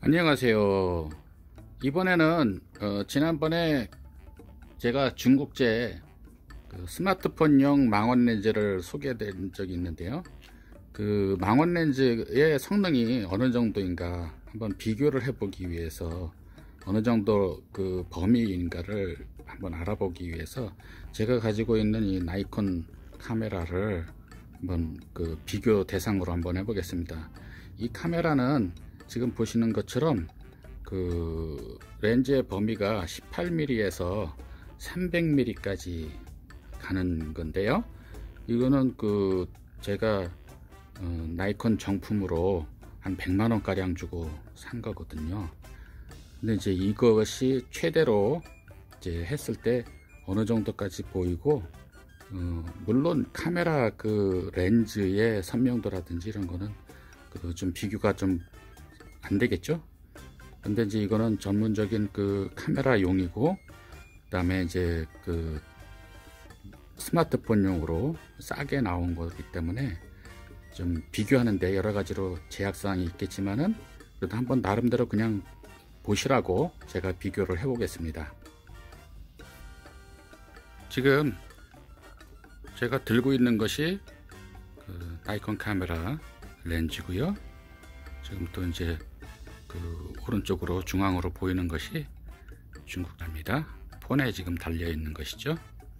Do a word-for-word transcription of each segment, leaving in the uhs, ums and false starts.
안녕하세요. 이번에는 어, 지난번에 제가 중국제 그 스마트폰용 망원 렌즈를 소개해드린 적이 있는데요. 그 망원 렌즈의 성능이 어느 정도인가 한번 비교를 해보기 위해서, 어느 정도 그 범위인가를 한번 알아보기 위해서 제가 가지고 있는 이 나이콘 카메라를 한번 그 비교 대상으로 한번 해보겠습니다. 이 카메라는 지금 보시는 것처럼 그 렌즈의 범위가 십팔 밀리미터에서 삼백 밀리미터까지 가는 건데요. 이거는 그 제가 어, 나이콘 정품으로 한 백만 원 가량 주고 산 거거든요. 근데 이제 이것이 최대로 이제 했을 때 어느 정도까지 보이고, 어, 물론 카메라 그 렌즈의 선명도라든지 이런 거는 그 좀 비교가 좀 안 되겠죠. 근데 이제 이거는 전문적인 그 카메라용이고, 그 다음에 이제 그 스마트폰용으로 싸게 나온 거기 때문에 좀 비교하는데 여러 가지로 제약사항이 있겠지만은, 그래도 한번 나름대로 그냥 보시라고 제가 비교를 해 보겠습니다. 지금 제가 들고 있는 것이 그 나이콘 카메라 렌즈고요. 지금 또 이제 그 오른쪽으로 중앙으로 보이는 것이 중국답니다. 폰에 지금 달려 있는 것이죠.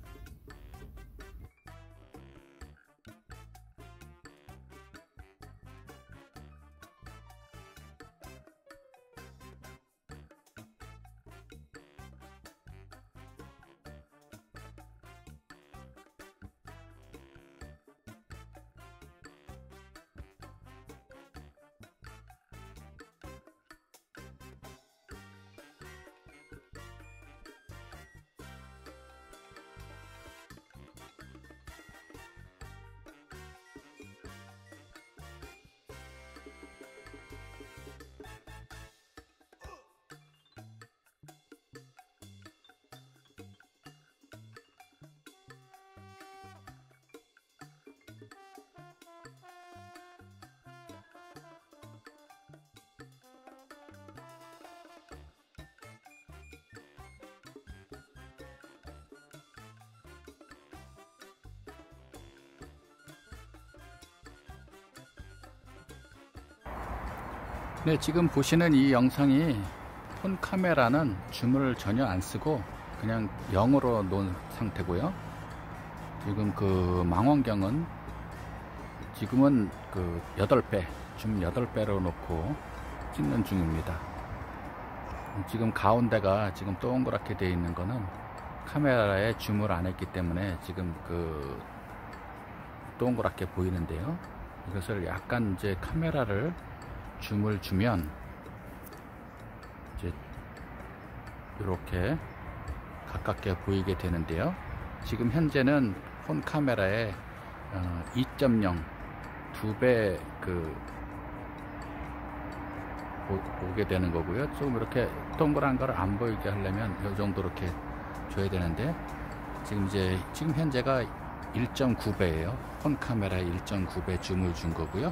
네, 지금 보시는 이 영상이 폰 카메라는 줌을 전혀 안 쓰고 그냥 영으로 놓은 상태고요. 지금 그 망원경은 지금은 그 여덟 배, 줌 여덟 배로 놓고 찍는 중입니다. 지금 가운데가 지금 동그랗게 되어 있는 거는 카메라에 줌을 안 했기 때문에 지금 그 동그랗게 보이는데요. 이것을 약간 이제 카메라를 줌을 주면 이제 이렇게 가깝게 보이게 되는데요. 지금 현재는 폰 카메라에 어, 이 점 영 두 배 그 보게 되는 거고요. 좀 이렇게 동그란 걸 안 보이게 하려면 이 정도 이렇게 줘야 되는데, 지금 이제 지금 현재가 일 점 구 배예요. 폰 카메라에 일 점 구 배 줌을 준 거고요.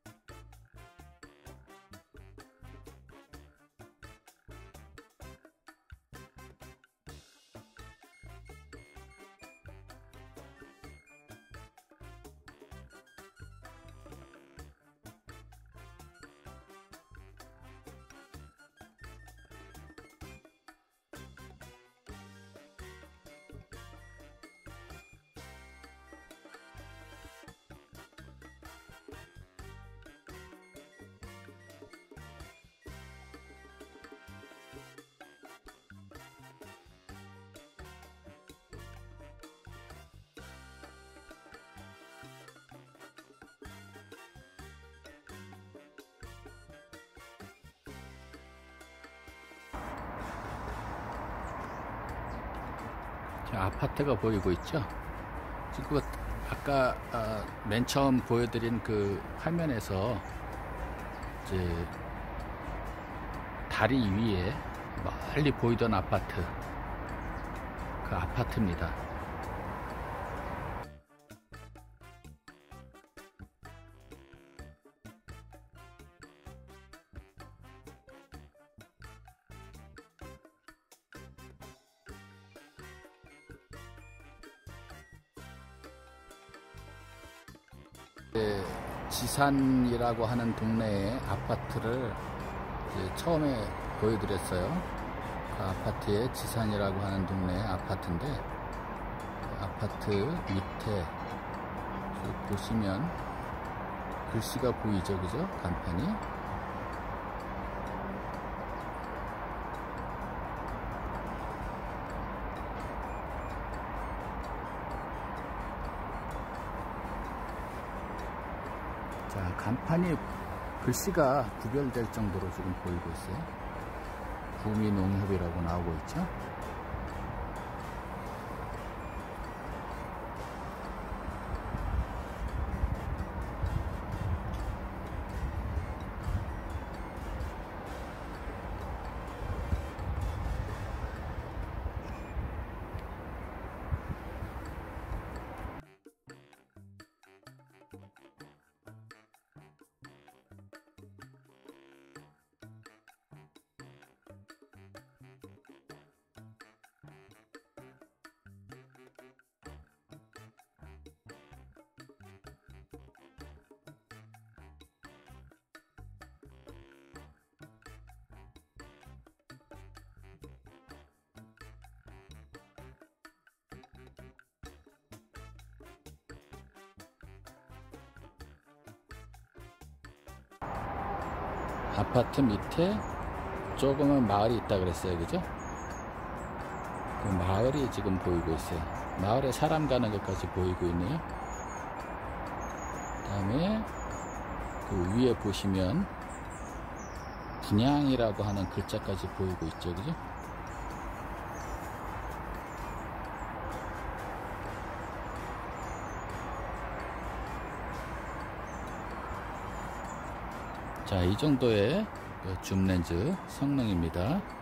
아파트가 보이고 있죠. 지금 아까 어, 맨 처음 보여드린 그 화면에서 이제 다리 위에 멀리 보이던 아파트, 그 아파트입니다. 네, 지산이라고 하는 동네의 아파트를 이제 처음에 보여드렸어요. 그 아파트의 지산이라고 하는 동네의 아파트인데, 그 아파트 밑에 보시면 글씨가 보이죠, 그죠? 간판이. 자, 간판이 글씨가 구별될 정도로 지금 보이고 있어요. 구미농협이라고 나오고 있죠. 아파트 밑에 조그만 마을이 있다 그랬어요, 그죠? 그 마을이 지금 보이고 있어요. 마을에 사람 가는 것까지 보이고 있네요. 그 다음에 그 위에 보시면 분양이라고 하는 글자까지 보이고 있죠, 그죠? 자, 이 정도의 줌렌즈 성능입니다.